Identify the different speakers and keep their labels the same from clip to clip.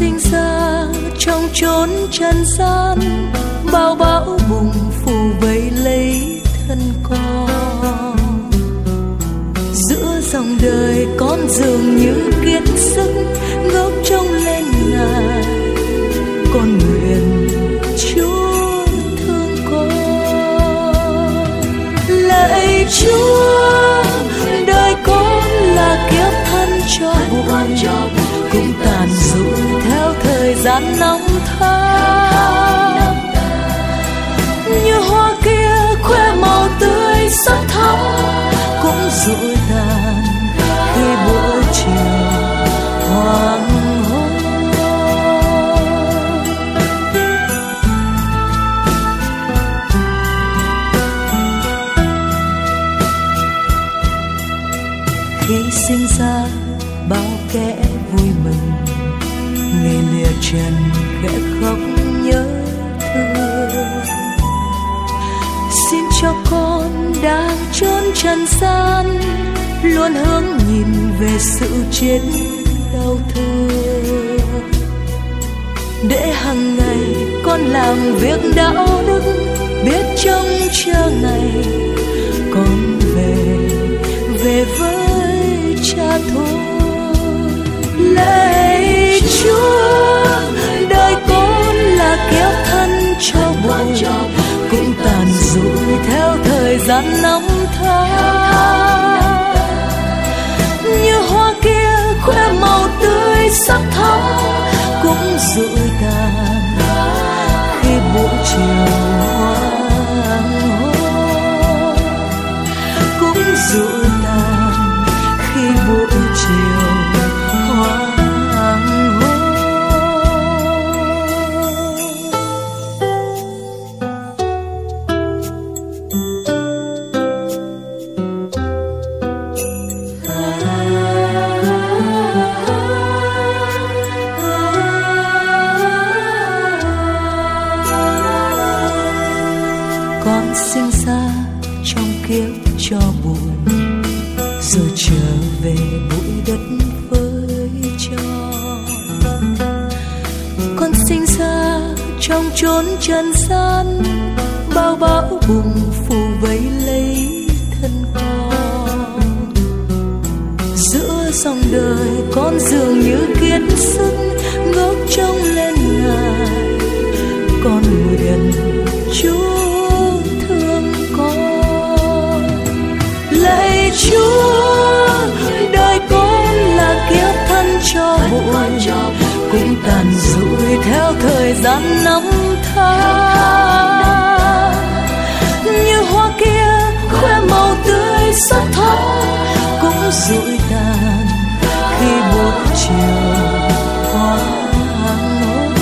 Speaker 1: sinh ra trong chốn trần gian, bao bão bùng phủ vây lấy thân con. Giữa dòng đời con dường như kiệt sức, ngước trông lên Ngài, con nguyện Chúa thương con. Lạy Chúa, đời con là kiếp thân cho buồn, cũng tàn dụi theo thời gian năm tháng. Như hoa kia khoe màu tươi sắc thắm, cũng dụi tàn khi buổi chiều hoàng hôn. Khi sinh ra bao kẻ vui mừng, ngày lìa trần khẽ khóc nhớ thương. Xin cho con đang chốn trần gian luôn hướng nhìn về sự chết đau thương, để hàng ngày con làm việc đạo đức, biết trông chờ ngày con về với cha thôi. Lạy Chúa, đời con là kiếp thân cho buồn, cũng tàn dụi theo thời gian năm tháng. Như hoa kia khoe màu tươi sắc thắm, cũng dụi tàn khi buổi chiều hoàng hôn, cũng dụi tàn khi buổi chiều hoàng hôn. Con sinh ra trong kiếp cho buồn, rồi trở về bụi đất với cho. Con sinh ra trong chốn trần gian, bao bão bùng phủ vây lấy thân con. Giữa dòng đời con dường như kiệt sức, ngước trông lên Ngài, con nguyện Chúa thương con. Lạy Chúa, đời con là kiếp thân cho buồn, cũng tàn dụi theo thời gian năm tháng. Như hoa kia khoe màu tươi sắc thắm, cũng dụi tàn khi buổi chiều hoàng hôn.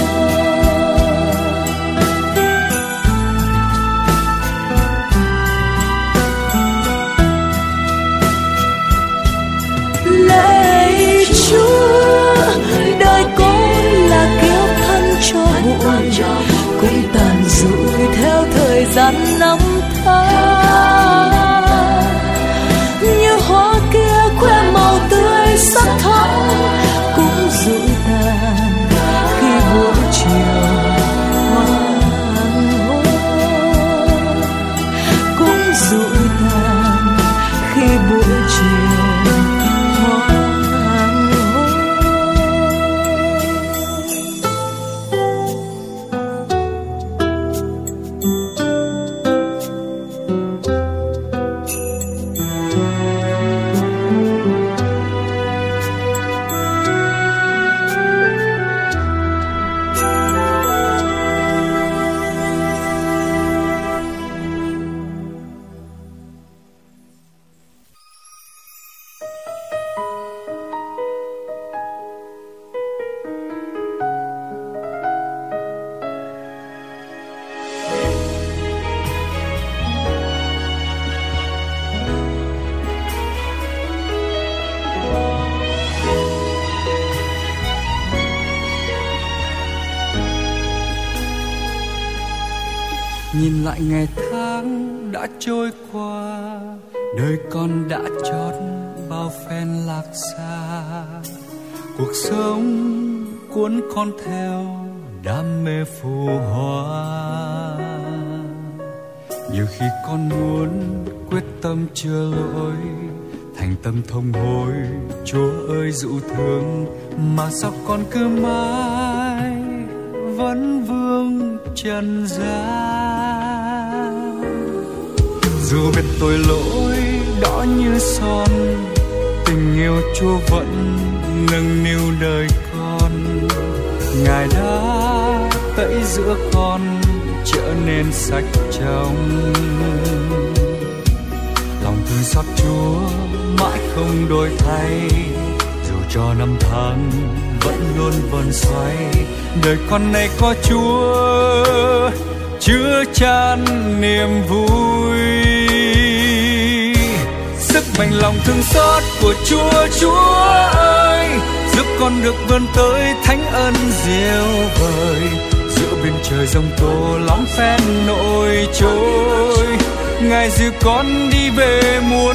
Speaker 1: Lạy Chúa, đời con là kiếp thân cho buồn, cũng tàn dụi theo thời gian năm tháng. Như hoa kia khoe màu tươi sắc thắm, cũng dụi tàn khi buổi chiều hoàng hôn, cũng dụi tàn khi buổi chiều hoàng hôn.
Speaker 2: Nhìn lại ngày tháng đã trôi qua, đời con đã chót bao phen lạc xa. Cuộc sống cuốn con theo đam mê phù hoa. Nhiều khi con muốn quyết tâm chưa lỗi, thành tâm thông hối, Chúa ơi dụ thương, mà sao con cứ mãi vẫn vương trần gian. Dù biết tôi lỗi đỏ như son, tình yêu Chúa vẫn nâng niu đời con. Ngài đã tẩy giữa con trở nên sạch trong. Lòng thương xót Chúa mãi không đổi thay, dù cho năm tháng vẫn luôn vần xoay. Đời con này có Chúa chứa chan niềm vui. Sức mạnh lòng thương xót của Chúa, Chúa ơi, giúp con được vươn tới thánh ân diệu vời. Giữa biển trời giông tố lắm phen nổi trôi, Ngài dìu con đi về muôn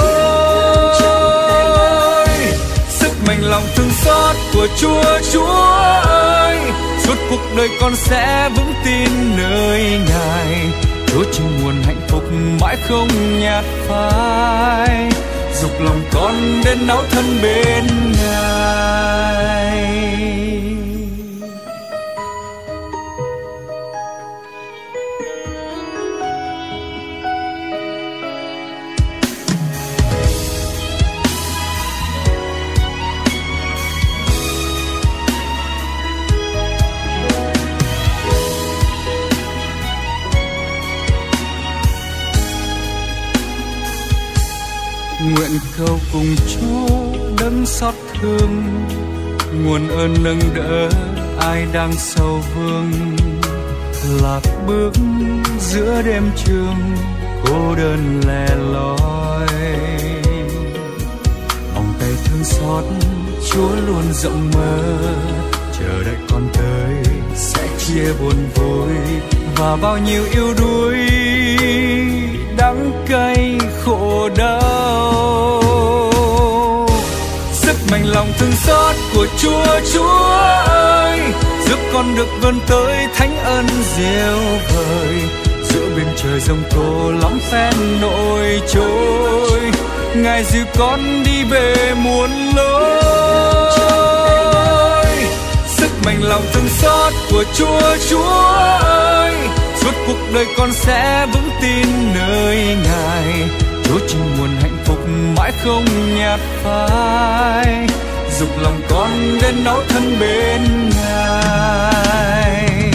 Speaker 2: lối. Sức mạnh lòng thương xót của Chúa, Chúa ơi, suốt cuộc đời con sẽ vững tin nơi Ngài. Chúa chính nguồn hạnh phúc mãi không nhạt phai, dục lòng con đến náu thân bên Ngài. Nguyện cầu cùng Chúa đấng xót thương, nguồn ơn nâng đỡ ai đang sầu vương. Lạc bước giữa đêm trường, cô đơn lẻ loi. Vòng tay thương xót Chúa luôn rộng mở, chờ đợi con tới sẽ chia buồn vui. Và bao nhiêu yêu đuối đắng cay khổ đau. Sức mạnh lòng thương xót của Chúa, Chúa ơi, giúp con được vươn tới thánh ân diệu vời. Giữa biển trời giông tố lắm phen nổi trôi, Ngài dìu con đi về muôn lối. Sức mạnh lòng thương xót của Chúa, Chúa ơi, suốt cuộc đời con sẽ vững tin nơi Ngài. Chúa chính nguồn hạnh phúc mãi không nhạt phai, dục lòng con đến náu thân bên Ngài.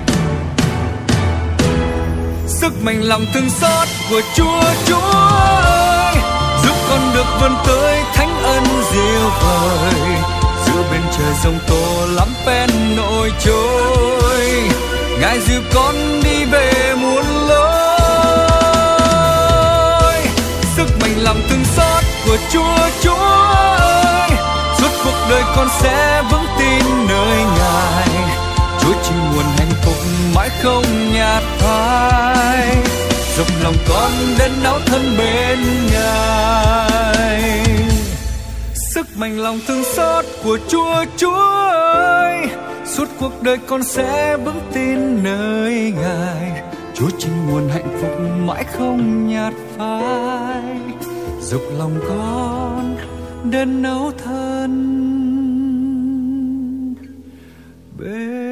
Speaker 2: Sức mạnh lòng thương xót của Chúa, Chúa ơi, giúp con được vươn tới thánh ân diệu vời. Giữa bên trời giông tố lắm phen nổi trôi, Ngài dìu con đi về muôn lối. Sức mạnh lòng thương xót của Chúa, Chúa ơi, suốt cuộc đời con sẽ vững tin nơi Ngài. Chúa chính nguồn hạnh phúc mãi không nhạt phai, dục lòng con đến náu thân bên Ngài. Sức mạnh lòng thương xót của Chúa, Chúa ơi, suốt cuộc đời con sẽ vững tin nơi Ngài. Chúa chính nguồn hạnh phúc mãi không nhạt phai, dục lòng con đến náu thân bên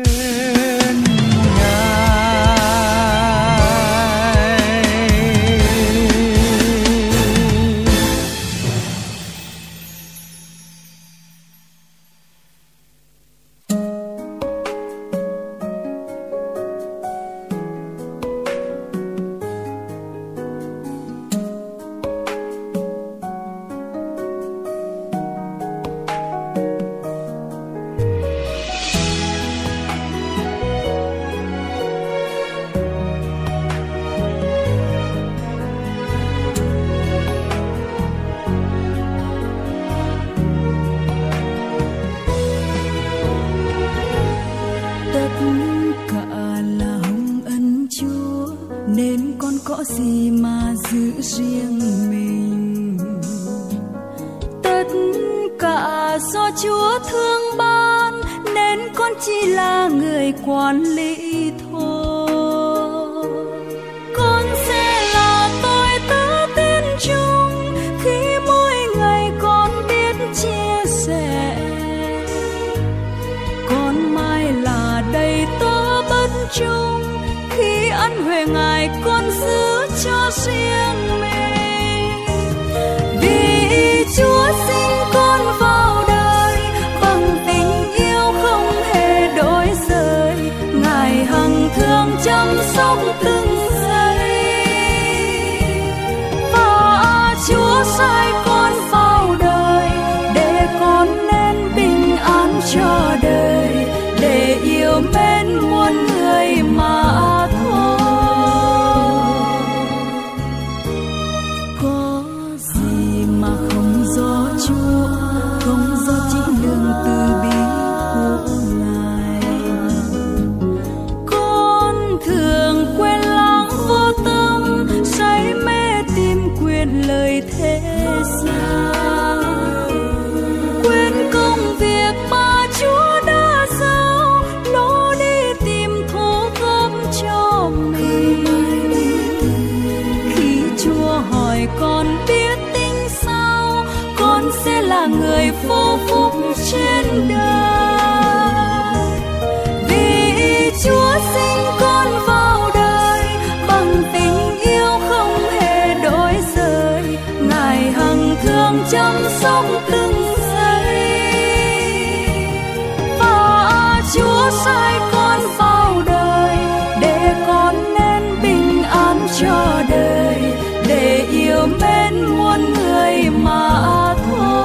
Speaker 1: gì mà giữ riêng mình. Tất cả do Chúa thương ban nên con chỉ là người quản lý thôi. Con sẽ là tôi tớ tiên chung khi mỗi ngày con biết chia sẻ. Con mai là đầy tớ bất chung khi ân huệ Ngài con giữ cho riêng mình. Vì Chúa sinh con vào đời bằng tình yêu không hề đổi rời. Ngài hằng thương chăm sóc từng giây. Và Chúa sai con vào đời để con nên bình an cho đời, để yêu mến muôn người mà thôi. Có gì mà không do Chúa, không do chỉ đường từ bi của Ngài. Con thường quên lãng vô tâm, say mê tìm quyền lời thế gian, quên công việc mà Chúa đã giao, lối đi tìm thu góp cho mình. Khi Chúa hỏi con biết tính sao, con sẽ là người vô phúc trên đời. Vì Chúa sinh con vào đời bằng tình yêu không hề đổi rời. Ngài hằng thương chăm sóc từng giây. Và Chúa sai con vào đời để con nên bình an cho đời, để yêu mến muôn người mà thôi.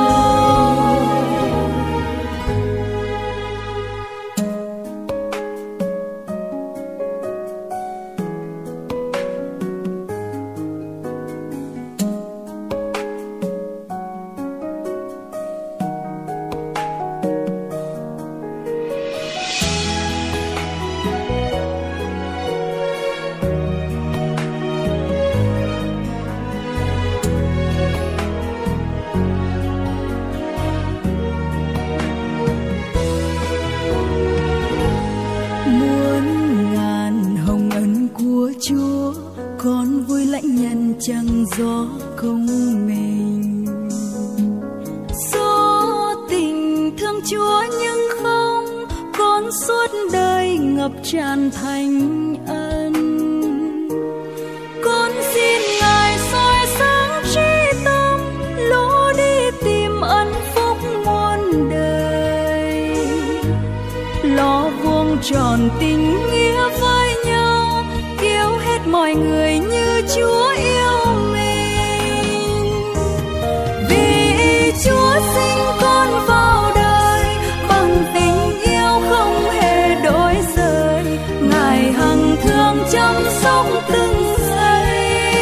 Speaker 1: Chúa con vui lãnh nhận chẳng gió công mình. Do tình thương Chúa nhưng không, con suốt đời ngập tràn thánh ân. Con xin Ngài soi sáng trí tâm, lối đi tìm ân phúc muôn đời. Lo vuông tròn tình nghĩa với nhau, yêu hết mọi người như Chúa yêu mình. Vì Chúa sinh con vào đời bằng tình yêu không hề đổi rời. Ngài hằng thương chăm sóc từng giây.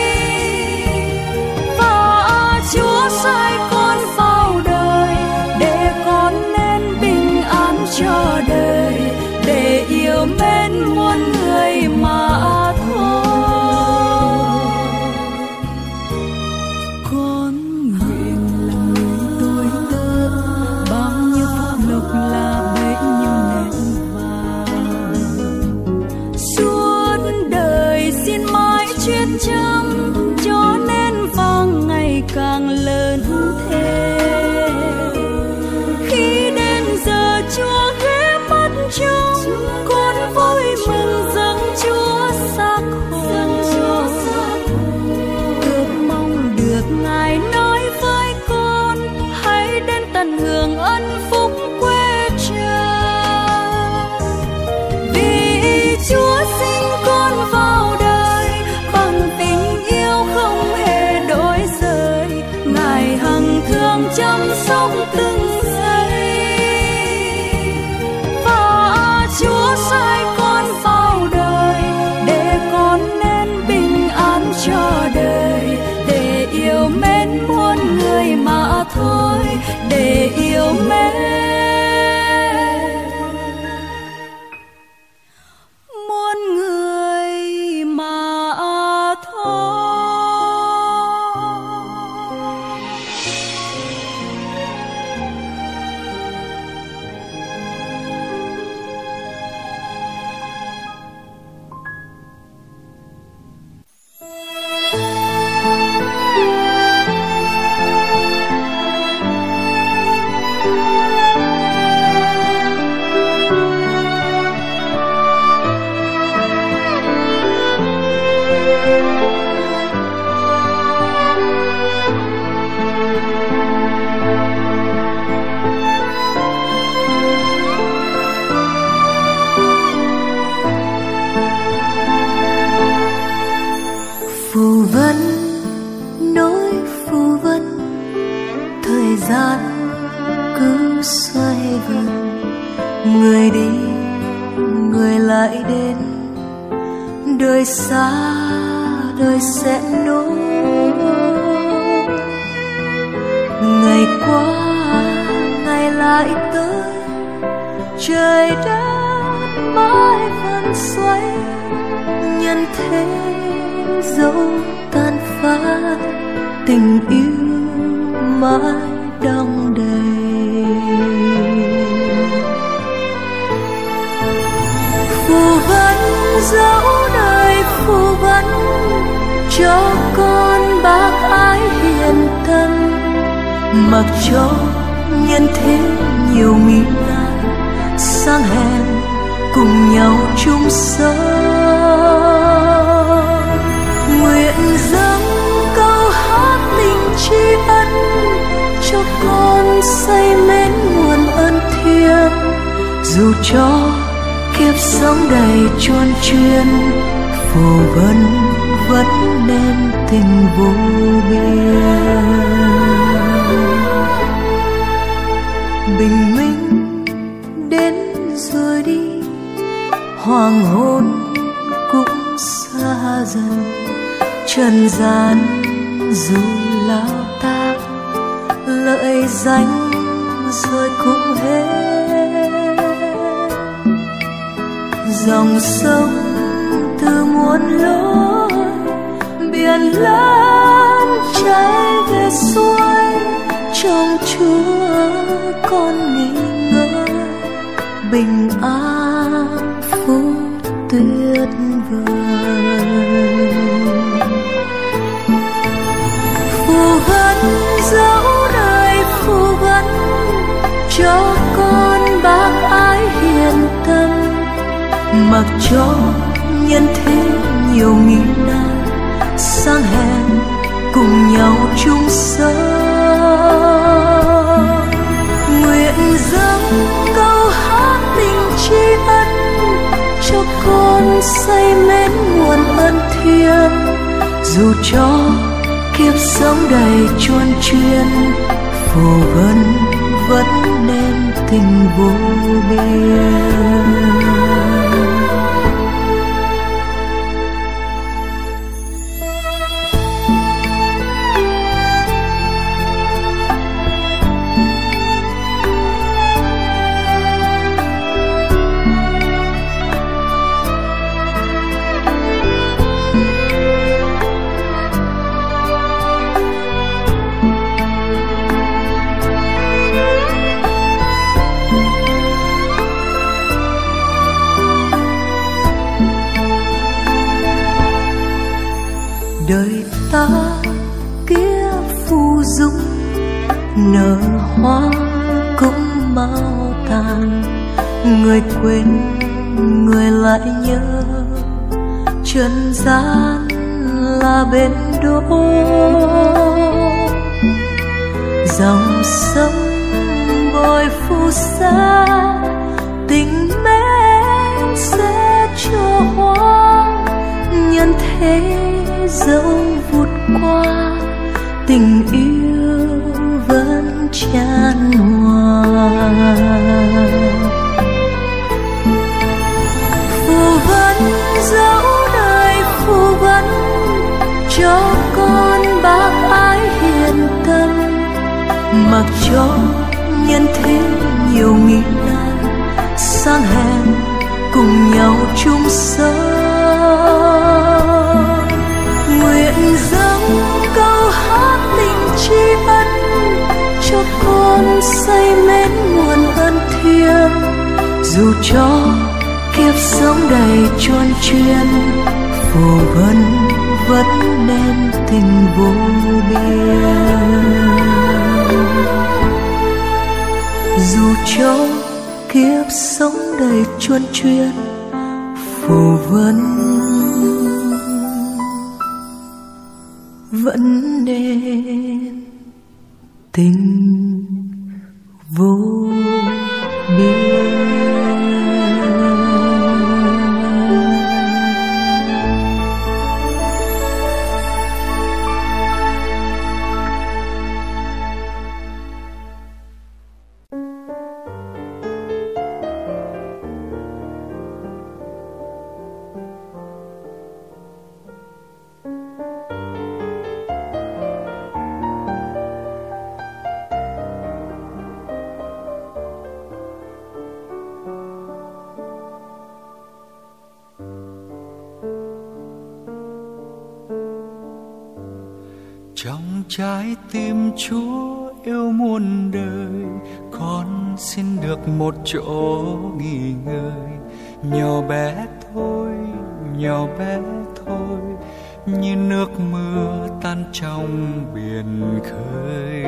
Speaker 1: Và Chúa sai con vào đời để con nên bình an cho đời, để yêu mến muôn người mà thôi. Con nguyện là người tôi tớ, bao nhiêu phúc lộc là bấy nhiêu nẻo vàng. Suốt đời xin mãi chuyên chăm, cho nên vang ngày càng lớn thêm. Khi đến giờ Chúa ghé mắt trông, con vui mừng dâng Chúa xác hồn. Ước mong được Ngài nói với con, hãy đến tận hưởng ân phúc quê trời. Vì Chúa sinh con vào đời bằng tình yêu không hề đổi rời. Ngài hằng thương chăm sóc từng giây. Và người đi người lại đến, đời xa đời sẽ nối. Ngày qua ngày lại tới, trời đất mãi vẫn xoay, nhân thế dẫu tan phai, tình yêu mãi đong đầy. Phù vấn dẫu đời phù vấn, cho con bác ái hiền tâm, mặc cho nhân thế nhiều nghi nan, sang hẹn cùng nhau chung sống. Nguyện dâng câu hát tình tri ân, cho con say mến nguồn ơn thiêng, dù cho kiếp sống đầy chuôn chuyên, phù vân vẫn nên tình vô biên. Bình minh đến rồi đi, hoàng hôn cũng xa dần, trần gian dù lao tác, lợi danh rồi cũng hết. Dòng sông từ muôn lối, biển lớn chảy về xuôi, trong Chúa con nghỉ ngơi, bình an phúc tuyệt vời. Phù vấn dẫu đời phù vấn, cho con bác ái hiền tâm, mặc cho nhân thế nhiều nghi nan, sang hẹn cùng nhau chung sống. Nguyện dâng câu hát tình tri ân, cho con say mến nguồn ơn thiêng, dù cho kiếp sống đầy chuôn chuyên, phù vân vẫn nên tình vô biên. Đời ta kiếp phù dung, nở hoa cũng mau tàn, người quên người lại nhớ, trần gian là bến đỗ. Dòng sông bồi phù sa, tình mến sẽ cho hoang, nhân thế dẫu vụt qua, tình yêu vẫn chan hòa. Phù vấn dẫu đời phù vấn, cho con bác ái hiền tâm, mặc cho nhân thế nhiều nghi nan, sang hẹn cùng nhau chung sống. Nguyện dâng câu hát tình tri ân, cho con say mến nguồn ơn thiêng, dù cho kiếp sống đầy chuôn chuyên, phù vân vẫn nên tình vô biên. Dù cho kiếp sống đầy chuôn chuyên, phù vân vẫn nên tình vô biên.
Speaker 2: trái tim Chúa yêu muôn đời, con xin được một chỗ nghỉ ngơi. Nhỏ bé thôi, nhỏ bé thôi, như nước mưa tan trong biển khơi.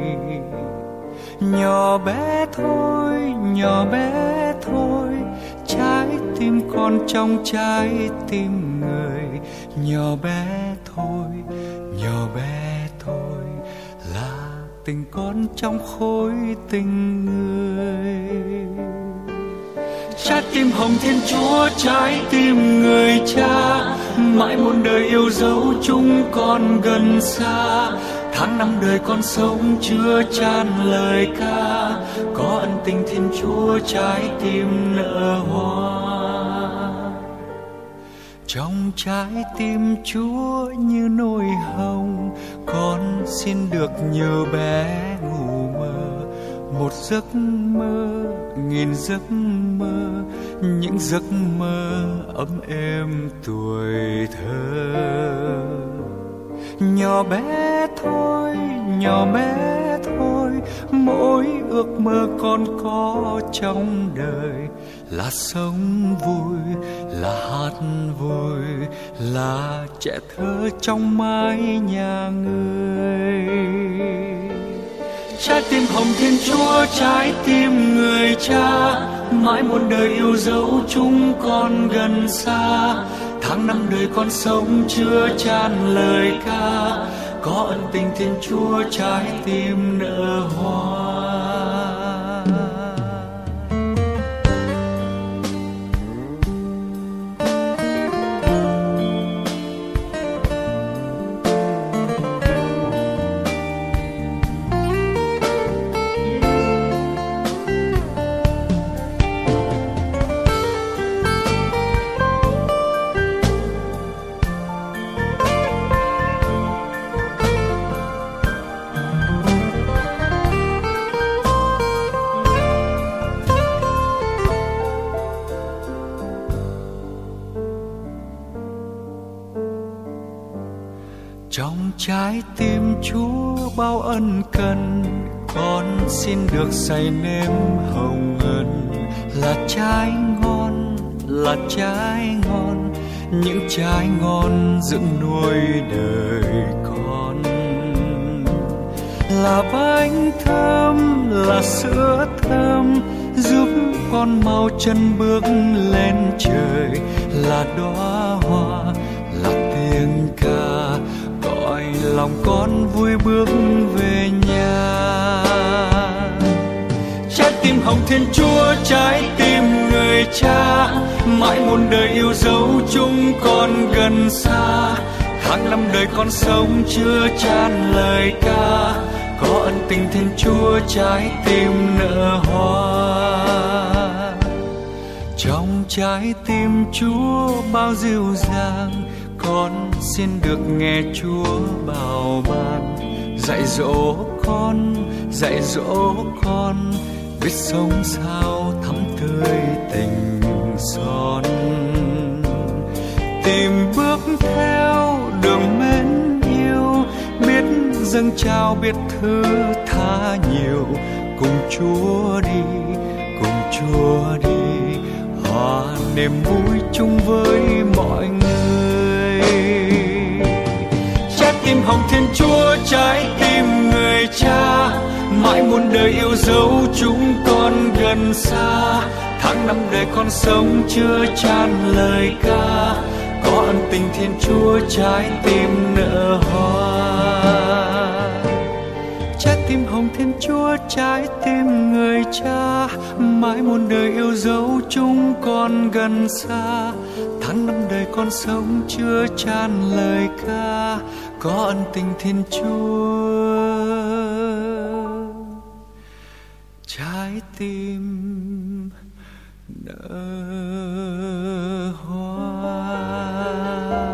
Speaker 2: Nhỏ bé thôi, nhỏ bé thôi, trái tim con trong trái tim người. Nhỏ bé thôi, nhỏ bé thôi, là tình con trong khối tình người. Trái tim hồng Thiên Chúa, trái tim người Cha, mãi muôn đời yêu dấu chúng con gần xa. Tháng năm đời con sống chưa chan lời ca, có ân tình Thiên Chúa trái tim nở hoa. Trong trái tim Chúa như nỗi hồng, con xin được như bé ngủ mơ. Một giấc mơ, nghìn giấc mơ, những giấc mơ ấm êm tuổi thơ. Nhỏ bé thôi, nhỏ bé thôi, mỗi ước mơ con có trong đời là sống vui, là hát vui, là trẻ thơ trong mái nhà người. Trái tim hồng Thiên Chúa, trái tim người Cha, mãi muôn đời yêu dấu chúng con gần xa. Tháng năm đời con sống chưa chan lời ca, có ân tình Thiên Chúa trái tim nở hoa. Trong trái tim Chúa bao ân cần, con xin được say nếm hồng ân. Là trái ngon, là trái ngon, những trái ngon dưỡng nuôi đời con. Là bánh thơm, là sữa thơm, giúp con mau chân bước lên trời. Là đóa hoa, là tiếng ca, gọi lòng con vui bước về nhà. Trái tim hồng Thiên Chúa, trái tim người Cha, mãi muôn đời yêu dấu chúng con gần xa. Tháng năm đời con sống chưa chan lời ca, có ân tình Thiên Chúa trái tim nở hoa. Trong trái tim Chúa bao dịu dàng, con xin được nghe Chúa bảo ban. Dạy dỗ con, dạy dỗ con, biết sống sao thắm tươi tình son. Tìm bước theo đường mến yêu, biết dâng trao biết thứ tha nhiều. Cùng Chúa đi, cùng Chúa đi, hòa niềm vui chung với mọi người. Trái tim hồng Thiên Chúa, trái tim người Cha, mãi muôn đời yêu dấu chúng con gần xa. Tháng năm đời con sống chưa chan lời ca, có ân tình Thiên Chúa trái tim nở hoa. Trái tim hồng Thiên Chúa, trái tim người Cha, mãi muôn đời yêu dấu chúng con gần xa. Tháng năm đời con sống chưa chan lời ca, có ân tình Thiên Chúa trái tim nở hoa.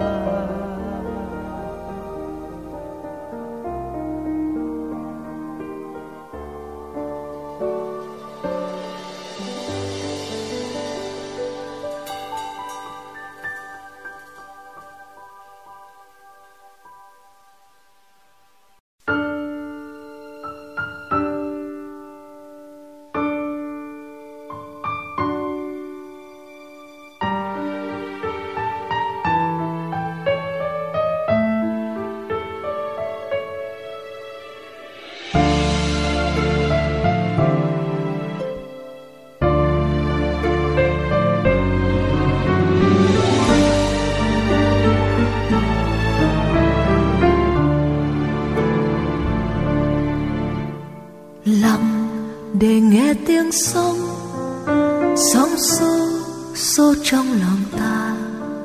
Speaker 1: sông, sóng xô xô trong lòng ta.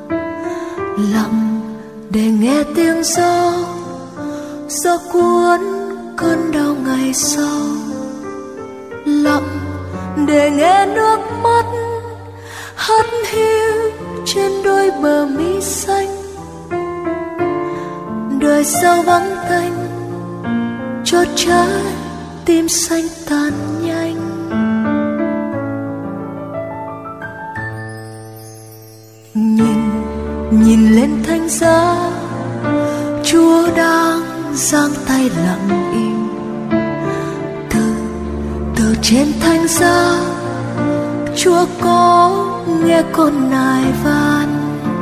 Speaker 1: Lặng để nghe tiếng gió, gió cuốn cơn đau ngày sau. Lặng để nghe nước mắt hắt hiu trên đôi bờ mi xanh. Đời sao vắng tanh cho trái tim xanh tan nhanh. Nhìn lên thánh giá, Chúa đang giang tay lặng im. Từ trên thánh giá, Chúa có nghe con nài van.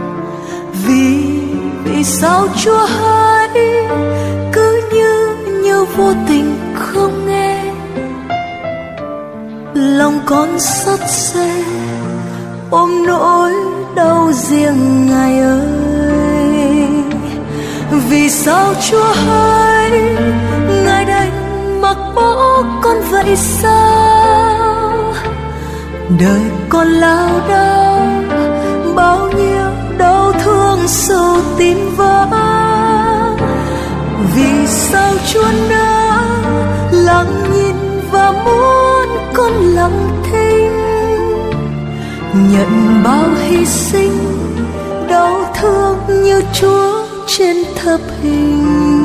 Speaker 1: Vì sao Chúa hãy cứ như vô tình không nghe. Lòng con xót xa ôm nỗi đau riêng Ngài ơi. Vì sao Chúa hãy Ngài đành mặc bỏ con vậy sao? Đời con lao đao bao nhiêu đau thương sâu tim vỡ. Vì sao Chúa đã lặng nhìn và muốn con lặng thinh, nhận bao hy sinh đau thương như Chúa trên thập hình.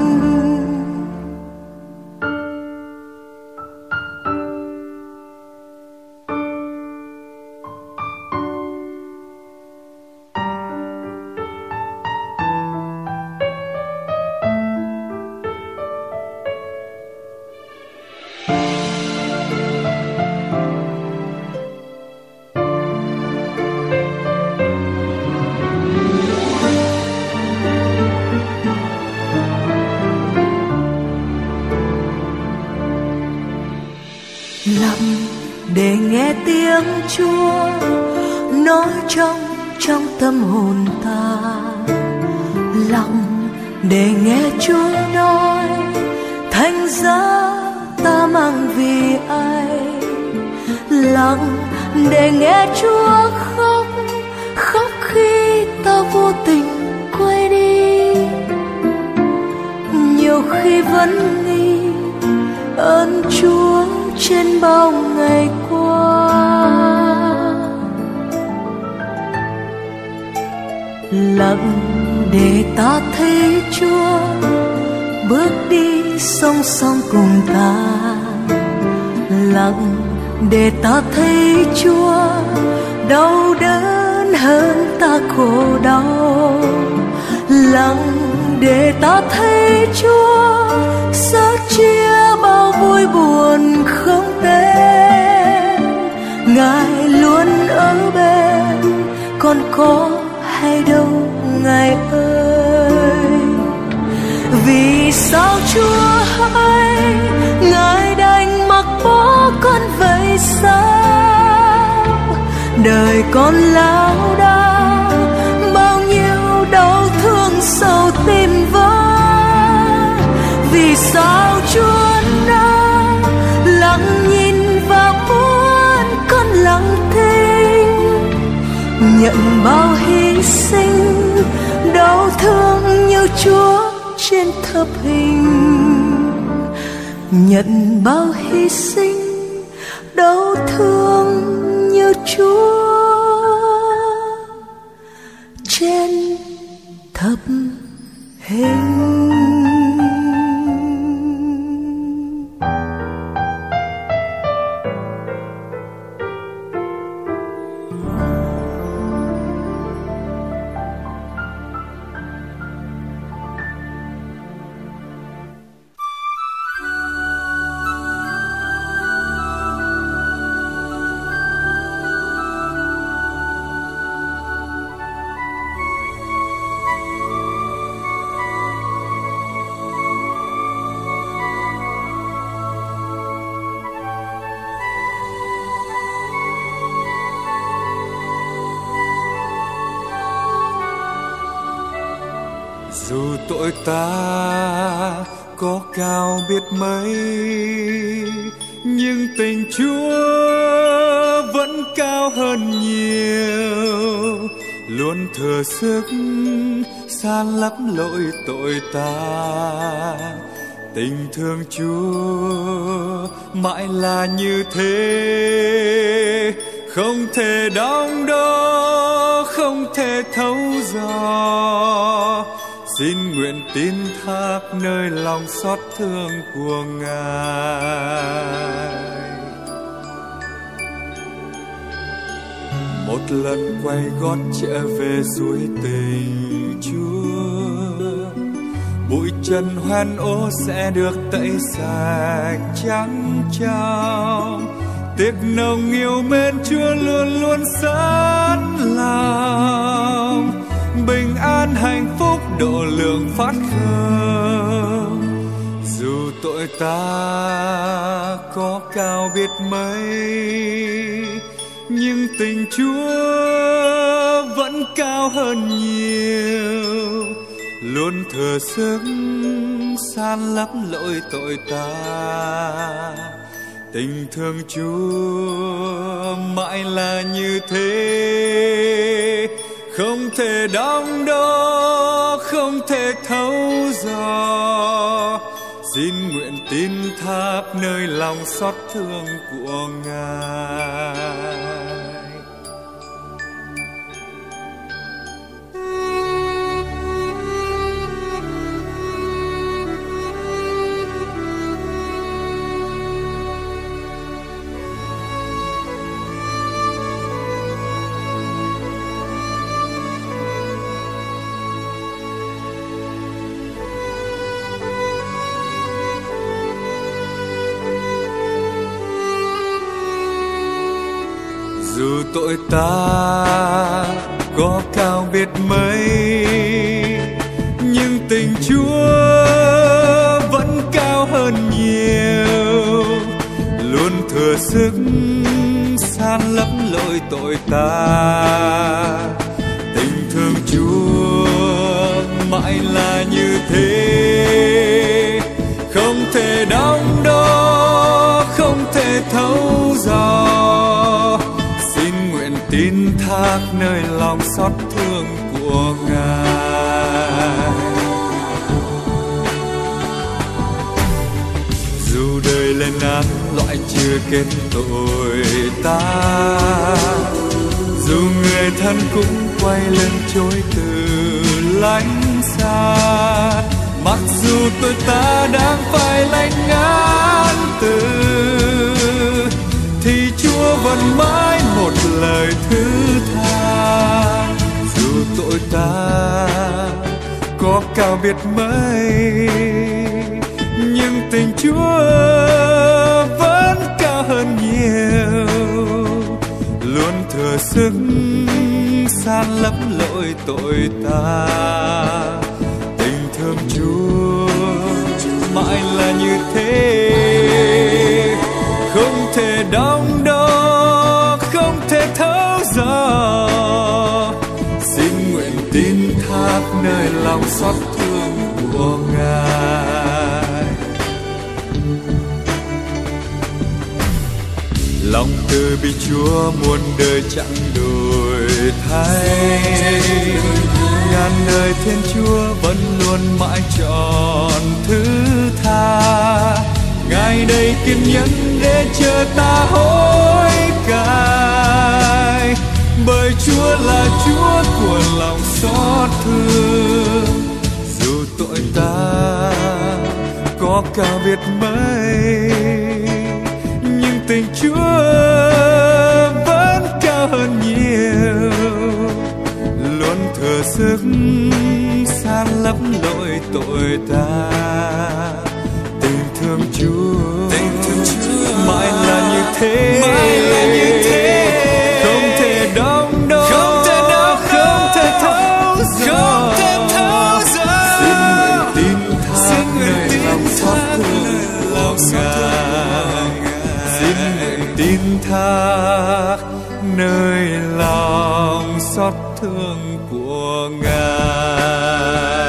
Speaker 1: Lặng để nghe tiếng Chúa nói trong tâm hồn ta. Lặng để nghe Chúa nói thánh giá ta mang vì ai. Lặng để nghe Chúa khóc khi ta vô tình quay đi. Nhiều khi vẫn nghi ơn Chúa trên bao ngày qua. Lặng để ta thấy Chúa bước đi song song cùng ta. Lặng để ta thấy Chúa đau đớn hơn ta khổ đau. Lặng để ta thấy Chúa sớt chia bao vui buồn không tên. Ngài luôn ở bên, còn có hay đâu Ngài ơi. Vì sao Chúa hãy Ngài đành mặc bỏ con vậy sao? Đời con lao đao bao nhiêu đau thương sâu tim vỡ. Vì sao Chúa đã lặng nhìn và muốn con lặng thinh, nhận bao hy sinh đau thương như Chúa trên thập hình. Nhận bao hy sinh đau thương như Chúa trên thập hình.
Speaker 2: Dù tội ta có cao biết mấy, nhưng tình Chúa vẫn cao hơn nhiều, luôn thừa sức san lấp lỗi tội ta. Tình thương Chúa mãi là như thế, không thể đong đo, không thể thấu dò. Xin nguyện tin thác nơi lòng xót thương của Ngài. Một lần quay gót trở về suối tình Chúa, bụi trần hoen ố sẽ được tẩy sạch trắng trong. Tiếc nồng yêu mến Chúa luôn luôn sát lòng, bình an hạnh phúc độ lượng phát khởi. Dù tội ta có cao biết mấy, nhưng tình Chúa vẫn cao hơn nhiều, luôn thừa sức san lấp lỗi tội ta. Tình thương Chúa mãi là như thế, không thể đong đo, không thể thấu dò. Xin nguyện tin thác nơi lòng xót thương của Ngài. Dù tội ta có cao biết mấy, nhưng tình Chúa vẫn cao hơn nhiều, luôn thừa sức san lấp lỗi tội ta. Tình thương Chúa mãi là như thế, không thể đong đo, không thể thấu dò. Tin thác nơi lòng xót thương của Ngài. Dù đời lên án loại trừ kết tội ta, dù người thân cũng quay lưng chối từ lánh xa, mặc dù tôi ta đang phải lãnh án tử, thì Chúa vẫn mãi một lời thứ tha. Dù tội ta có cao biết mấy, nhưng tình Chúa vẫn cao hơn nhiều, luôn thừa sức san lấp lỗi tội ta. Tình thương Chúa mãi là như thế, không thể đong đo, không thể thấu dò. Xin nguyện tin thác nơi lòng xót thương của Ngài. Lòng từ bi Chúa muôn đời chẳng đổi thay, ngàn đời Thiên Chúa vẫn luôn mãi trọn thứ tha. Ngài đây kiên nhẫn để chờ ta hối cải, bởi Chúa là Chúa của lòng xót thương. Dù tội ta có cao biết mấy, nhưng tình Chúa vẫn cao hơn nhiều, luôn thừa sức san lấp lỗi tội ta. Tình thương Chúa mãi là như thế, không thể đong đo, không thể thấu dò. Xin nguyện tin thác nơi lòng xót thương của Ngài. Xin nguyện tin thác nơi lòng xót thương của Ngài.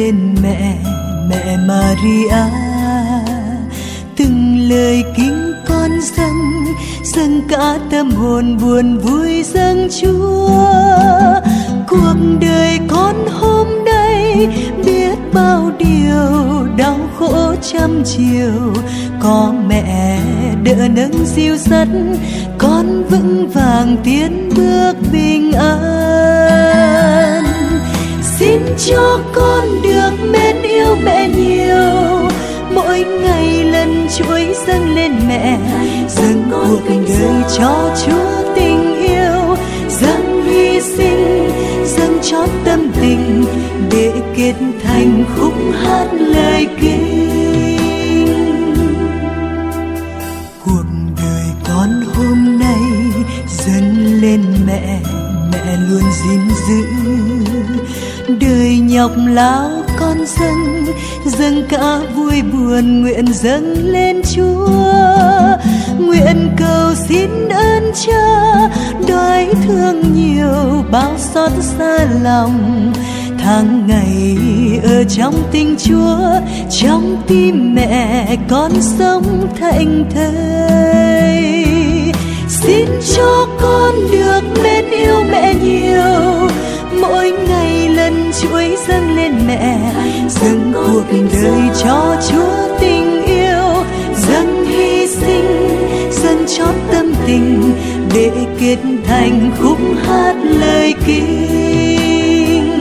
Speaker 1: lên mẹ, mẹ Maria. Từng lời kính con dâng, dâng cả tâm hồn buồn vui dâng Chúa. Cuộc đời con hôm nay biết bao điều đau khổ trăm chiều, có mẹ đỡ nâng dìu dắt, con vững vàng tiến bước bình an. Xin cho con được mến yêu mẹ nhiều, mỗi ngày lần chuỗi dâng lên mẹ, dâng cuộc đời cho Chúa tình yêu, dâng hy sinh, dâng cho tâm tình để kết thành khúc hát lời kinh. Cuộc đời con hôm nay dâng lên mẹ, mẹ luôn gìn giữ. Đời nhọc lao con dâng, dâng cả vui buồn nguyện dâng lên Chúa. Nguyện cầu xin ơn Cha đoái thương nhiều bao xót xa lòng, tháng ngày ở trong tình Chúa, trong tim mẹ con sống thảnh thơi. Xin cho con được mến yêu mẹ nhiều, mỗi ngày lần chuỗi dâng lên mẹ, dâng cuộc đời cho Chúa tình yêu, dâng hy sinh, dâng cho tâm tình để kết thành khúc hát lời kinh.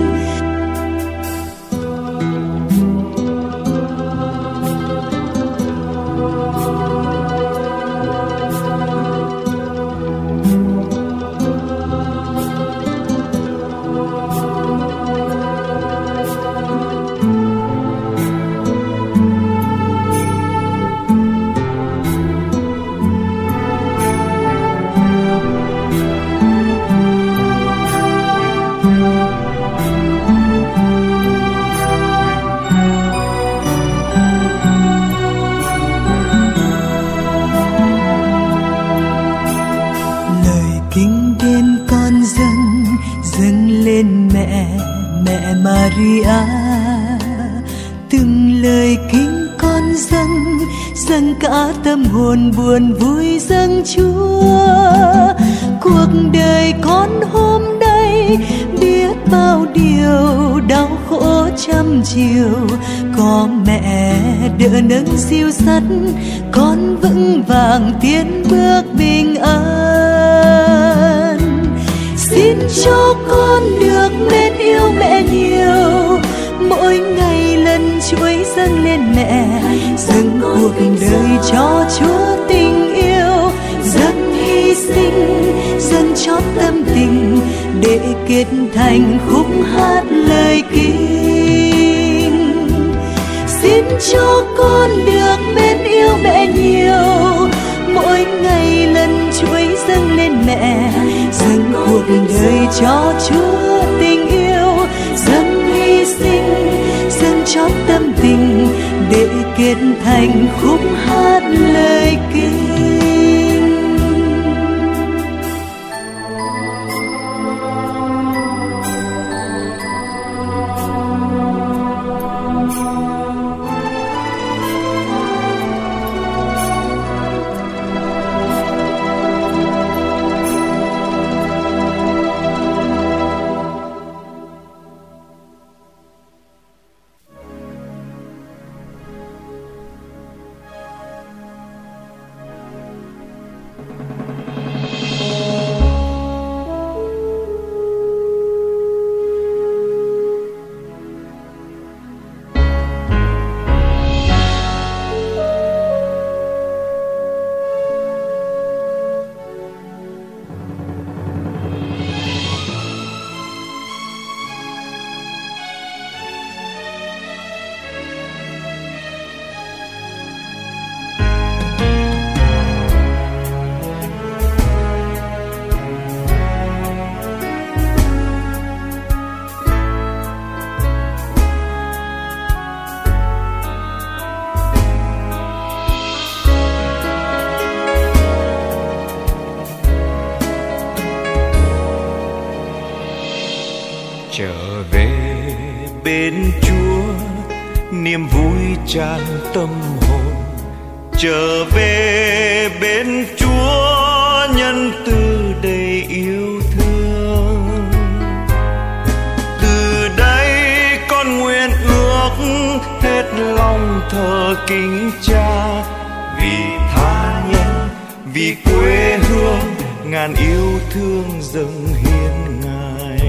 Speaker 1: Maria. Từng lời kính con dâng, dâng cả tâm hồn buồn vui dâng Chúa. Cuộc đời con hôm nay biết bao điều đau khổ trăm chiều, có mẹ đỡ nâng dìu dắt, con vững vàng tiến bước bình an. Xin cho con được mến yêu mẹ nhiều, mỗi ngày lần chuỗi dâng lên mẹ, dâng cuộc đời cho Chúa tình yêu, dâng hy sinh, dâng cho tâm tình để kết thành khúc hát lời kinh. Xin cho con được mến yêu mẹ nhiều, mỗi ngày lần chuỗi dâng lên mẹ, dâng cuộc đời cho Chúa tình yêu, dâng hy sinh, dâng cho tâm tình để kết thành khúc hát lời kinh.
Speaker 2: Trở về
Speaker 3: bên Chúa, niềm vui tràn tâm hồn. Trở về bên Chúa, nhân từ đầy yêu thương. Từ đây con nguyện ước hết lòng thờ kính Cha, vì tha nhân, vì quê hương, ngàn yêu thương dâng hiến Ngài.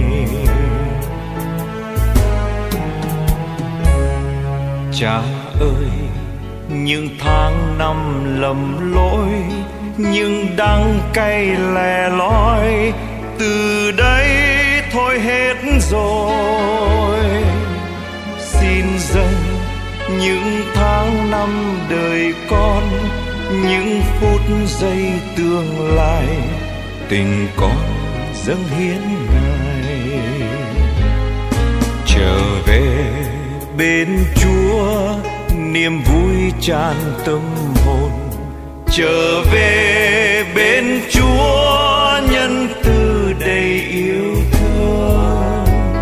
Speaker 3: Cha ơi, những tháng năm lầm lỗi, những đắng cay lẻ loi, từ đây thôi hết rồi. Xin dâng những tháng năm đời con, những phút giây tương lai, tình con dâng hiến Ngài. Trở về bên Chúa, niềm vui tràn tâm hồn. Trở về bên Chúa, nhân từ đầy yêu thương.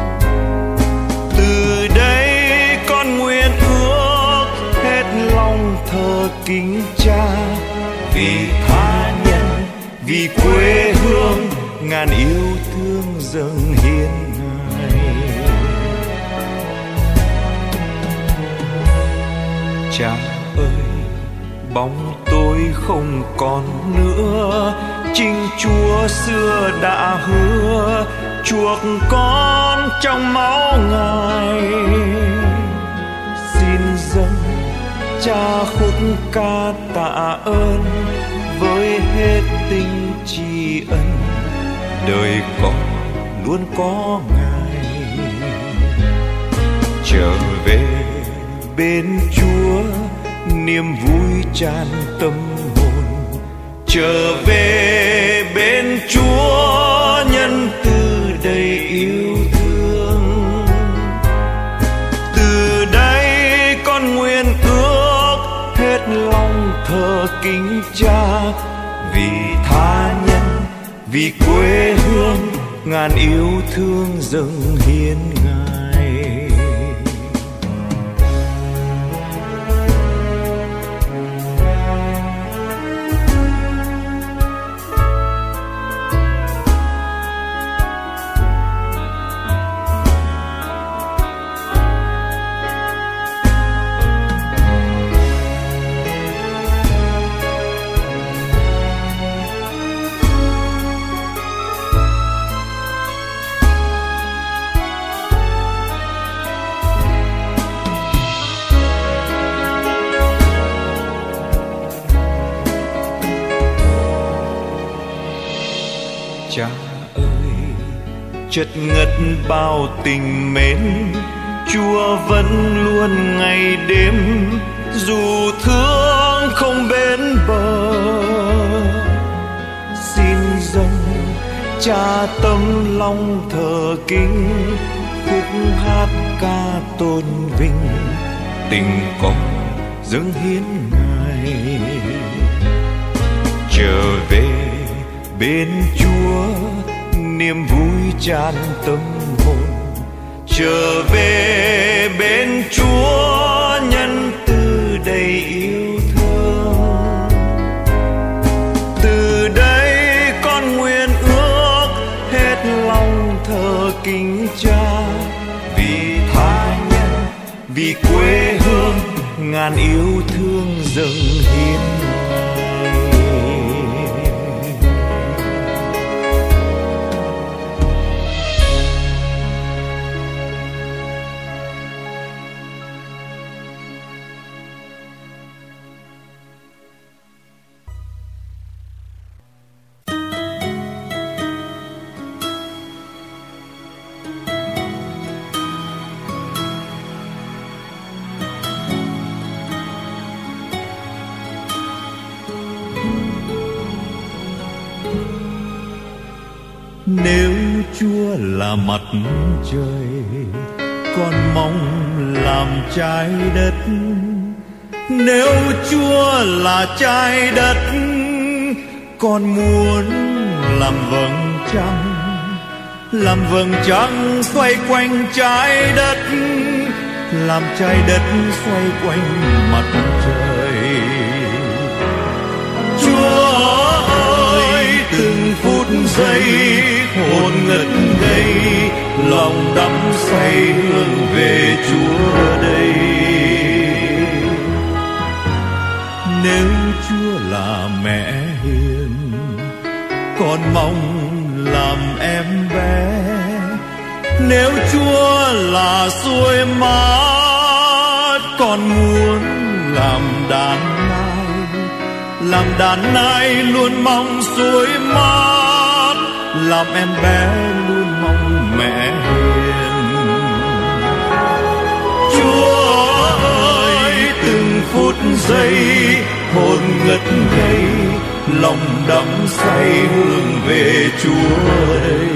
Speaker 3: Từ đây con nguyện ước hết lòng thờ kính Cha, vì tha nhân, vì quê hương, ngàn yêu thương dâng hiến Ngài. Cha ơi, bóng tối không còn nữa, chính Chúa xưa đã hứa chuộc con trong máu Ngài. Xin dâng Cha khúc ca tạ ơn, với hết tình tri ân, đời con luôn có Ngài. Trở về bên Chúa, niềm vui tràn tâm hồn. Trở về bên Chúa, nhân từ đầy yêu thương. Từ đây con nguyện ước hết lòng thờ kính Cha, vì tha nhân, vì quê hương, ngàn yêu thương dâng hiến Ngài. Cha ơi, chất ngất bao tình mến, Chúa vẫn luôn ngày đêm, dù thương không bến bờ. Xin dâng Cha tấm lòng thờ kính, khúc hát ca tôn vinh, tình con dâng hiến Ngài. Trở về bên Chúa, niềm vui tràn tâm hồn. Trở về bên Chúa, nhân từ đầy yêu thương. Từ đây con nguyện ước hết lòng thờ kính Cha, vì tha nhân, vì quê hương, ngàn yêu thương dâng hiến. Nếu Chúa là mặt trời, con mong làm trái đất. Nếu Chúa là trái đất, con muốn làm vầng trăng. làm vầng trăng xoay quanh trái đất, làm trái đất xoay quanh mặt trời. Chúa ơi, từng phút giây hồn ngất ngây, lòng đắm say hướng về Chúa đây. Nếu Chúa là mẹ hiền, con mong làm em bé. Nếu Chúa là suối mát, con muốn làm đàn nai. Làm đàn nai luôn mong suối mát, làm em bé luôn mong mẹ hiền. Chúa ơi, từng phút giây hồn ngất ngây, lòng đắm say hướng về Chúa đây.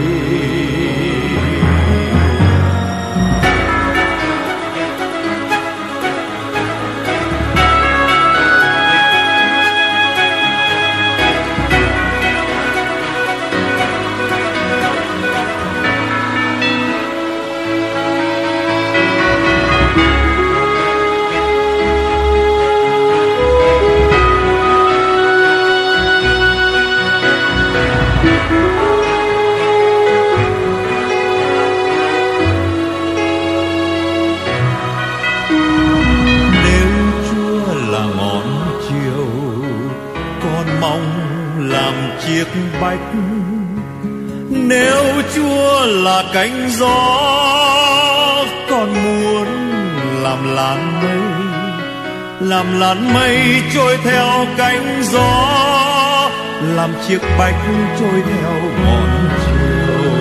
Speaker 3: Chiếc bách, nếu Chúa là cánh gió, con muốn làm làn mây. Làm làn mây trôi theo cánh gió, làm chiếc bách trôi theo ngọn chiều.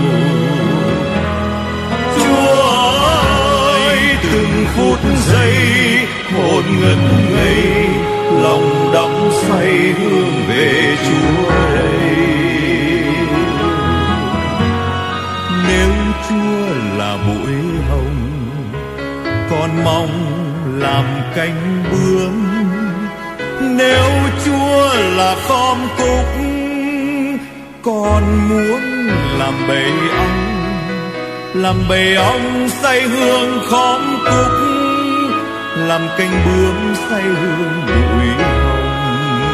Speaker 3: Chúa ơi, từng phút giây hồn ngất ngây, lòng đắm say hướng về Chúa đây. Nếu Chúa là bụi hồng, con mong làm cánh bướm. Nếu Chúa là khóm cúc, con muốn làm bầy ong. Làm bầy ong say hương khóm cúc, làm cánh bướm say hương bụi hồng.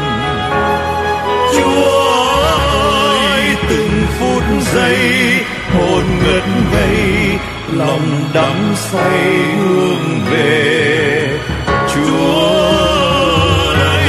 Speaker 3: Chúa ơi, từng phút giây hồn ngất ngây, lòng đắm say hướng về Chúa đây.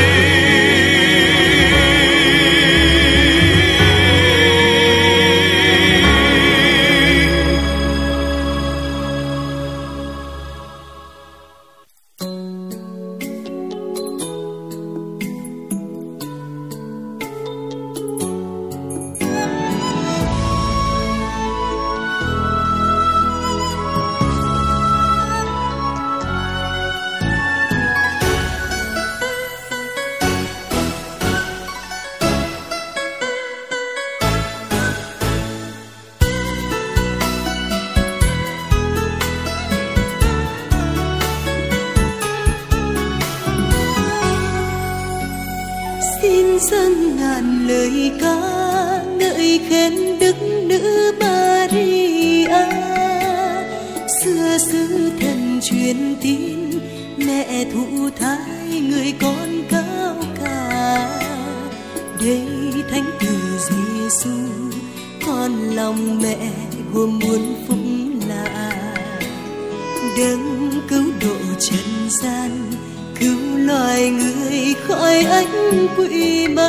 Speaker 1: dâng ngàn lời ca ngợi khen đức nữ Maria. Xưa sứ thần truyền tin mẹ thụ thai người con cao cả. Đây thánh tử Giêsu con lòng mẹ gồm muôn phúc lạ. Đấng cứu độ trần gian, cứu loài người khỏi ánh quỷ ma.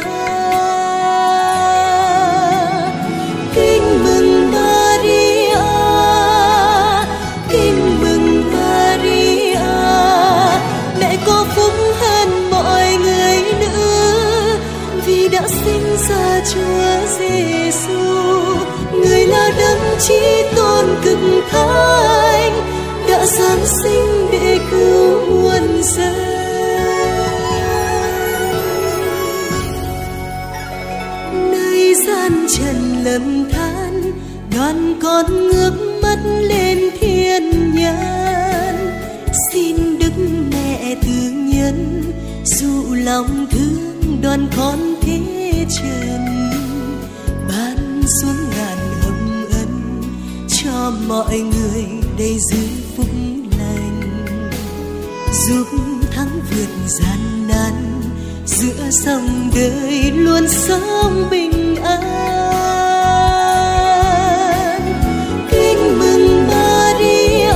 Speaker 1: Kinh mừng Maria, kinh mừng Maria, mẹ có phúc hơn mọi người nữ, vì đã sinh ra Chúa Giêsu, người là đấng chí tôn cực thánh, đã giáng sinh để cứu muôn dân. Nơi gian trần lầm than, đoàn con ngước mắt lên thiên nhãn. Xin Đức Mẹ Từ Nhân dụ lòng thương đoàn con thế trần, ban xuống ngàn hồng ân cho mọi người đầy dư phúc lành, giúp thắng vượt gian nan giữa dòng đời luôn sống bình an. Kính mừng Maria,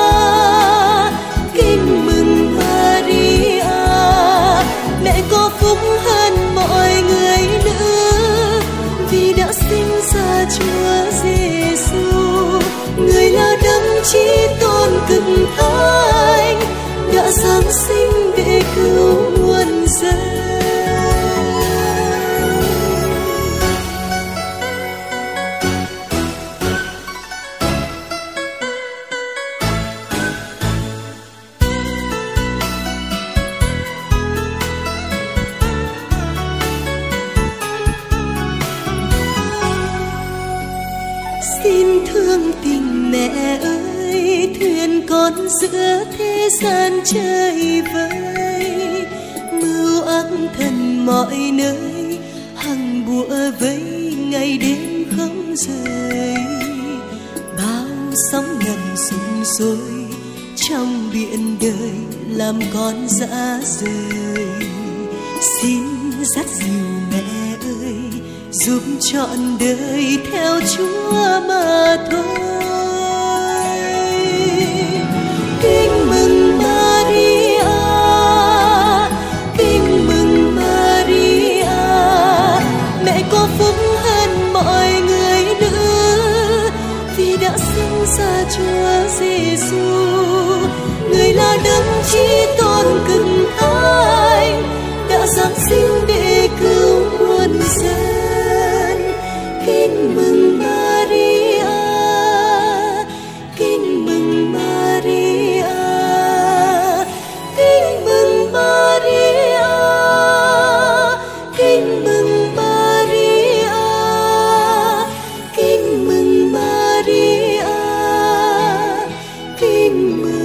Speaker 1: kính mừng Maria, mẹ có phúc hơn mọi người nữa, vì đã sinh ra Chúa Giêsu, người là đấng chí tôn cực thánh, đã giáng sinh để cứu muôn dân. Xin thương tình mẹ ơi, thuyền con giữa thế gian chơi vơi, mưu ác thần mọi nơi hằng bủa vây ngày đêm không rời. Bao sóng ngầm sung sôi trong biển đời làm con dã rời. Xin dắt dìu mẹ ơi, giúp trọn đời theo Chúa mà thôi. Kính mừng Maria, kính mừng Maria, mẹ có phúc hơn mọi người nữa, vì đã sinh ra Chúa Giêsu, người là đấng chí tôn cực thánh, đã giáng sinh để cứu muôn dân. Kính mừng Maria, kính mừng Maria, kính mừng Maria, kính mừng Maria, kính mừng Maria, kính mừng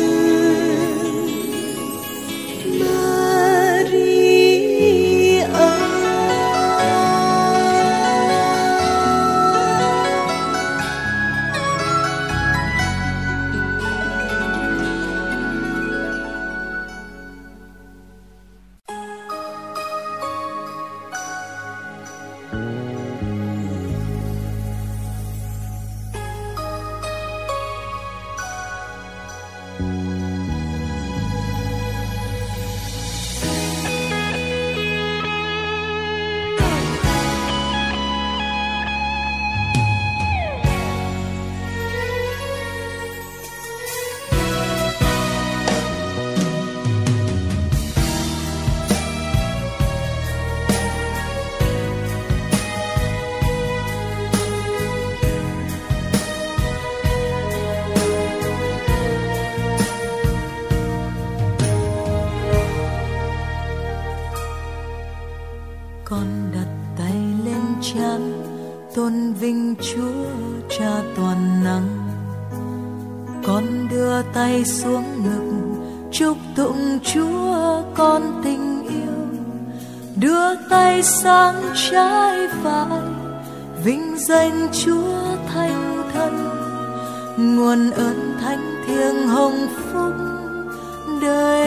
Speaker 1: con đặt tay lên trán tôn vinh Chúa Cha toàn năng. Con đưa tay xuống ngực chúc tụng Chúa con tình yêu, đưa tay sang trái phải vinh danh Chúa thánh thần, nguồn ơn thánh thiêng hồng phúc đời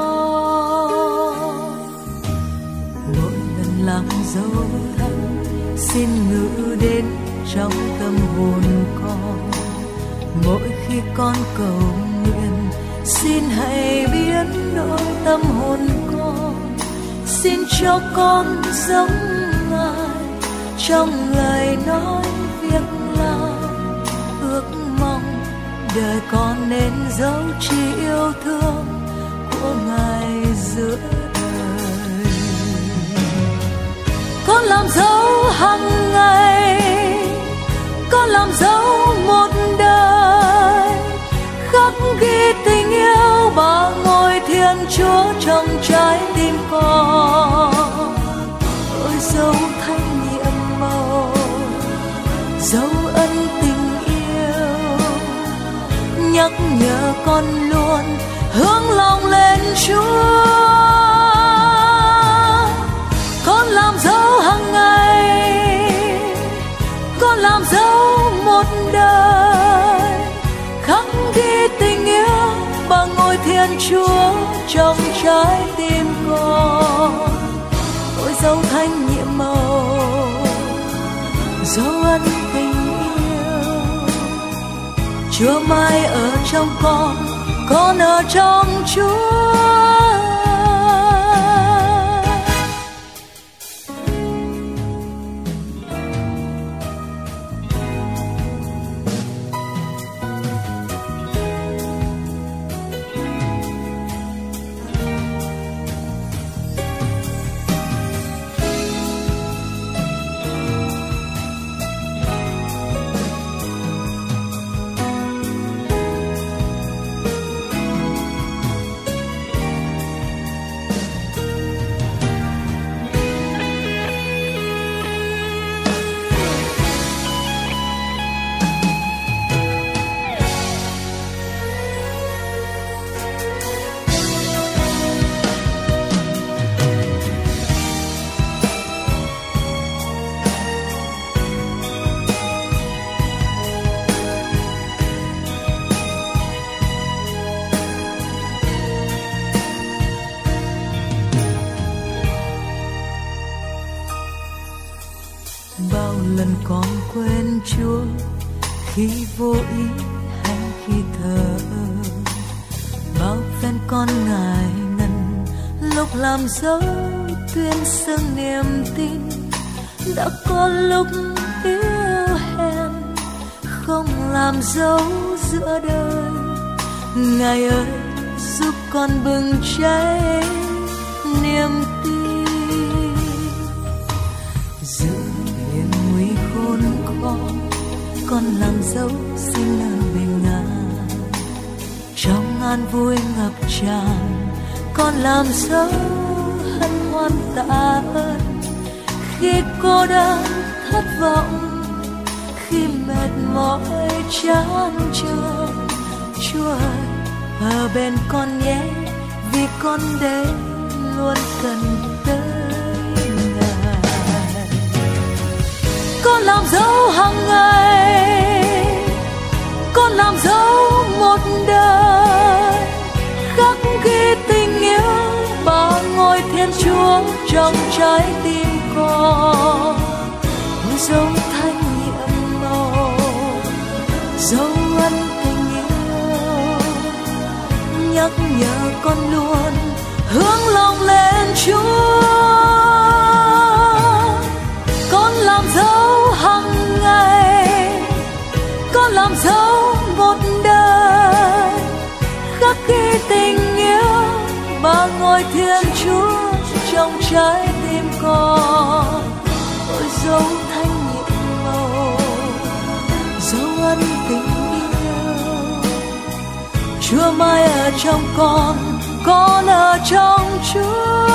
Speaker 1: con. Mỗi lần làm dấu thánh xin ngự đến trong tâm hồn con, mỗi khi con cầu nguyện xin hãy biến đổi tâm hồn con. Xin cho con giống Ngài trong lời nói việc làm, ước mong đời con nên dấu chỉ yêu thương của Ngài giữa đời. Con làm dấu hàng ngày, con làm dấu một đời, khắc ghi tình yêu ba ngôi Thiên Chúa trong trái tim con. Ôi dấu thánh nhiệm màu, dấu ân tình yêu, nhắc nhở con luôn hướng lòng lên Chúa. Con làm dấu hàng ngày, con làm dấu một đời, Chúa trong trái tim con. Ôi dấu thanh nhiệm màu, dấu ân tình yêu. Chúa mãi ở trong con ở trong Chúa. Lần con quên Chúa khi vô ý hay khi thờ ơ, bao phen con ngại ngần lúc làm dấu tuyên xưng niềm tin. Đã có lúc yếu hèn không làm dấu giữa đời, Ngài ơi giúp con bừng cháy niềm tin. Con làm dấu xin ơn bình an, trong an vui ngập tràn. Con làm dấu hân hoan tạ ơn, khi cô đơn thất vọng, khi mệt mỏi chán chường. Chúa ơi ở bên con nhé, vì con đến luôn cần tới Ngài. Con làm dấu hàng ngày, con làm dấu một đời, khắc ghi tình yêu ba ngôi Thiên Chúa trong trái tim con. Dấu thanh nhiệm màu, dấu ân tình yêu, nhắc nhở con luôn hướng lòng lên Chúa. Con làm dấu hàng ngày, con làm dấu một đời, khắc ghi tình yêu ba ngôi Thiên Chúa trong trái tim con. Ôi dấu thanh nhiệm màu, dấu ân tình yêu. Chúa mãi ở trong con ở trong Chúa.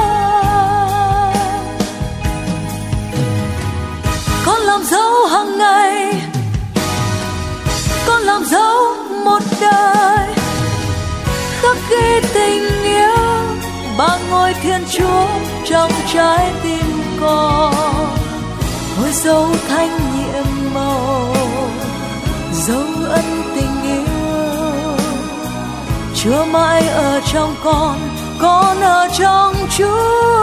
Speaker 1: Con làm dấu hàng ngày, con làm dấu một đời, khắc ghi tình yêu ba ngôi Thiên Chúa trong trái tim con. Ôi dấu thanh nhiệm màu, dấu ân tình yêu. Chúa mãi ở trong con ở trong Chúa.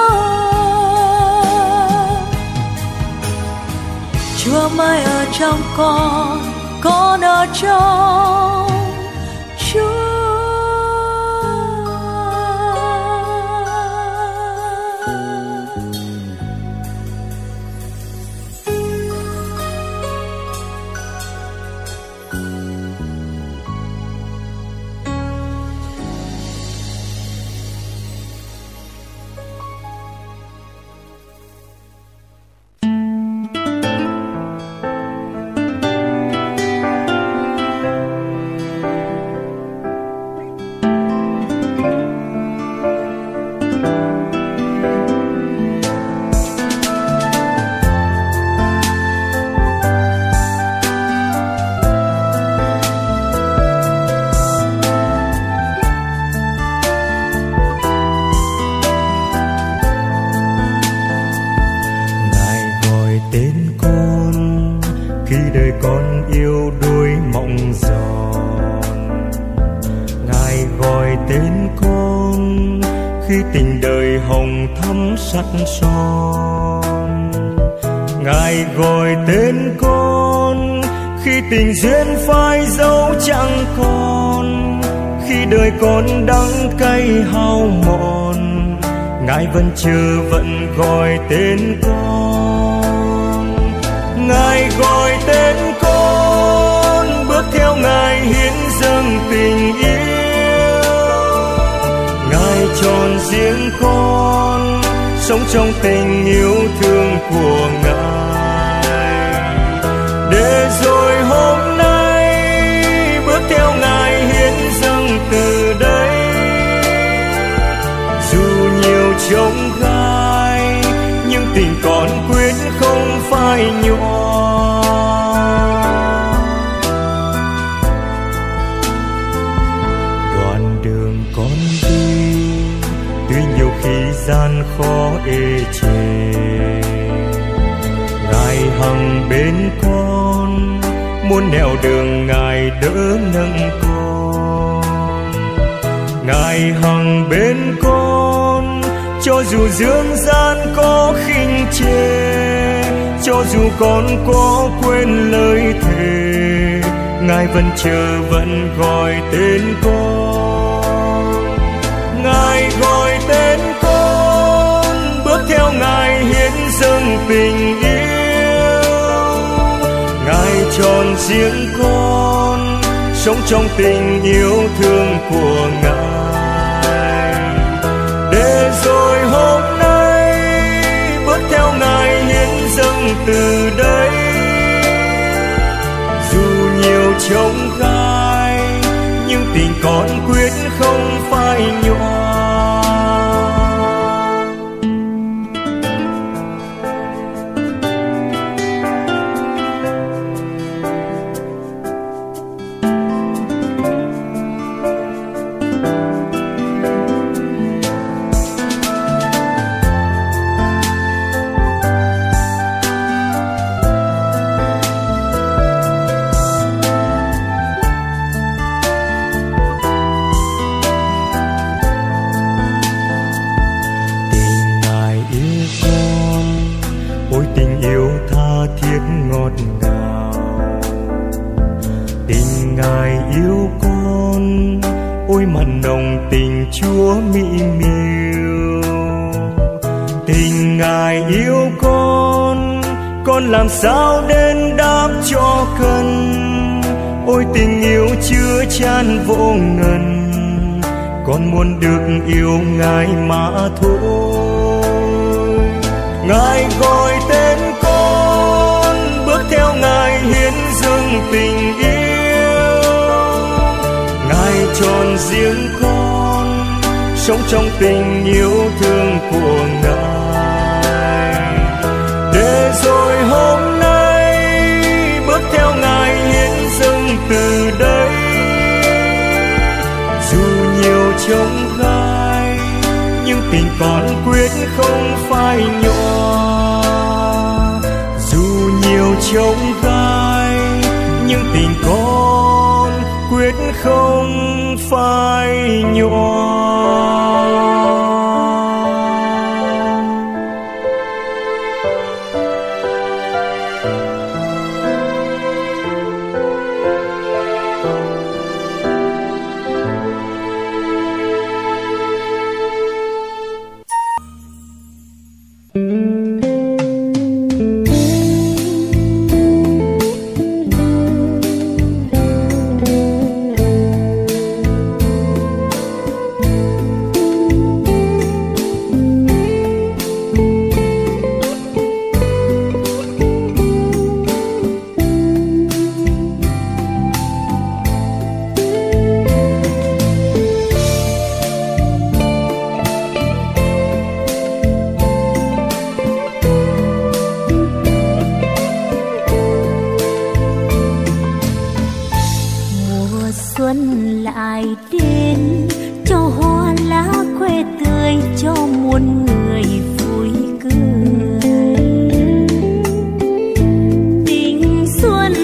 Speaker 1: Chúa mãi ở trong con ở trong Chúa.
Speaker 3: con yêu đuối mộng giòn. Ngài gọi
Speaker 4: gọi tên con khi tình đời hồng thắm sắt son. Ngài gọi tên con khi tình duyên phai dấu chẳng còn, khi đời con đắng cay hao mòn. Ngài vẫn chờ vẫn gọi tên con. Ngài gọi tên con, bước theo Ngài hiến dâng tình yêu. Ngài chọn riêng con, sống trong tình yêu thương của Ngài. Để rồi hôm nay bước theo Ngài hiến dâng từ đây. Dù nhiều chông gai nhưng tình con quyết không phai nhòa. Đoạn đường con đi tuy nhiều khi gian khó ê chề, Ngài hằng bên con, muôn nẻo đường Ngài đỡ nâng con. Ngài hằng bên con, cho dù dương gian có khinh chê, cho dù con có quên lời thề, Ngài vẫn chờ vẫn gọi tên con. Ngài gọi tên con, bước theo Ngài hiến dâng tình yêu. Ngài chọn riêng con, sống trong tình yêu thương của Ngài. Để rồi hôm nay bước theo Ngài hiến dâng từ đây. Dù nhiều chông gai nhưng tình con quyết không phai nhòa. Chúa mỹ miều. Tình Ngài yêu con làm sao đến đáp cho cần. Ôi tình yêu chưa chan vô ngần, con muốn được yêu Ngài mà thôi. Ngài gọi tên con, bước theo Ngài hiến dâng tình yêu. Ngài chọn riêng con, sống trong tình yêu thương của Ngài. Để rồi hôm nay bước theo Ngài hiến dâng từ đây. Dù nhiều chông gai nhưng tình con quyết không phai nhòa. Dù nhiều chông gai nhưng tình con quyết không phai nhòa.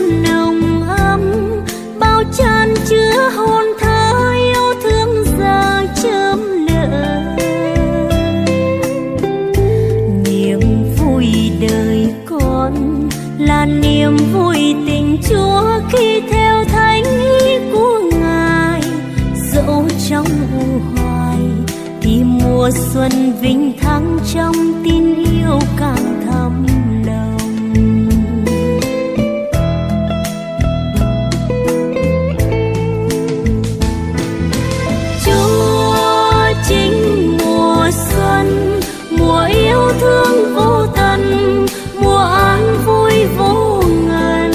Speaker 1: Tràn chứa hồn thơ yêu thương già
Speaker 5: niềm vui tình Chúa khi theo thánh ý của Ngài. Dẫu trong u hoài thì mùa xuân vinh thắng trong tin yêu càng thắm nồng. Chúa chính mùa xuân, mùa yêu thương vô tận, mùa an vui vô ngần.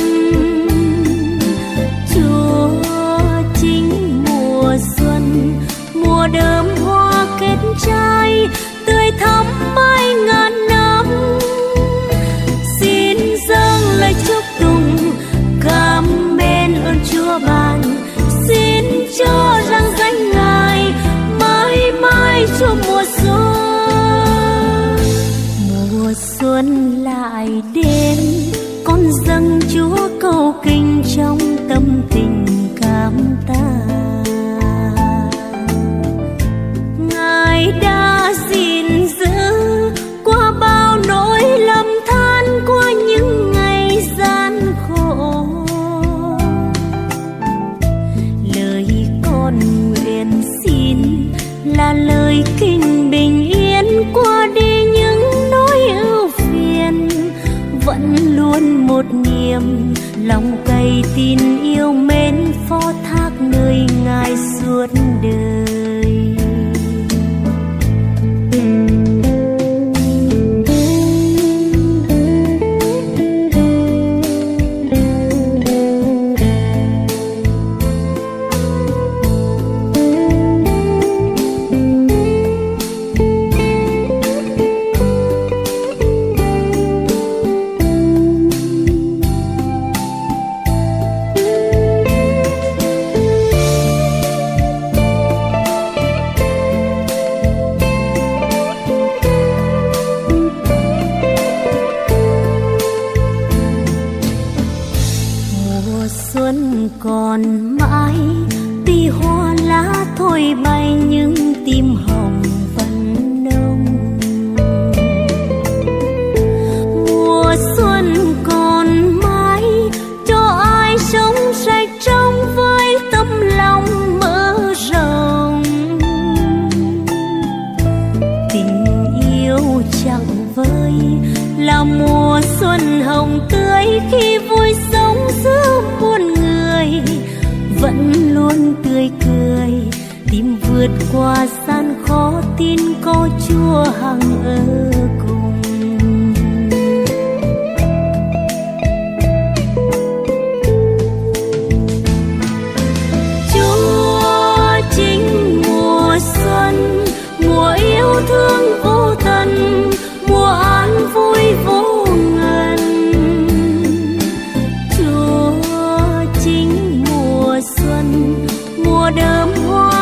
Speaker 5: Chúa chính mùa xuân, mùa đơm hoa kết trái, tươi thắm mãi ngàn năm. Xin dâng lời chúc tụng cảm mến ơn Chúa ban, xin cho răng danh Ngài mãi mãi cho mùa xuân. Mùa xuân lại đến, con dâng Chúa cầu kinh trong tâm tình cảm tạ. Ngài đã gìn giữ qua bao nỗi lầm than, qua những ngày gian khổ. Lời con nguyện xin là lời kinh bình yên, qua đi những nỗi ưu phiền. Vẫn luôn một niềm lòng cày tin yêu mến, phó thác nơi Ngài suốt đời. Còn mãi tuy hoa lá thôi bay, nhưng tim hồng vẫn nồng. Mùa xuân còn mãi cho ai sống sạch trong với tâm lòng mở rộng. Tình yêu chẳng vơi là mùa xuân hồng tươi, khi vui sống giữa muôn người vẫn luôn tươi cười. Tìm vượt qua gian khó, tin có Chúa hằng ở cùng. Chúa chính mùa xuân, mùa yêu thương vô tận, mùa an vui vô ngần. Chúa chính mùa xuân, mùa đơm hoa